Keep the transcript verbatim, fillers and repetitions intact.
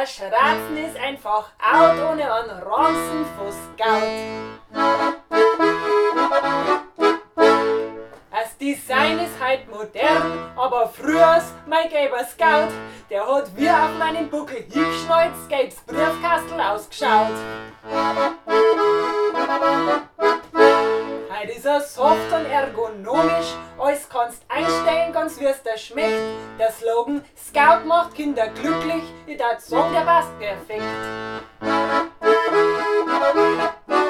Das Schratzen ist einfach out ohne einen Ranzen von Scout. Das Design ist halt modern, aber früher mein gelber Scout, der hat wie auf meinen Buckel hingeschnalzt, gelbs Briefkastel ausgeschaut. Heute ist er soft und ergonomisch, alles kannst einstellen, ganz wie es dir schmeckt. Der Slogan Scout macht Kinder glücklich, ich darf sagen, der passt perfekt.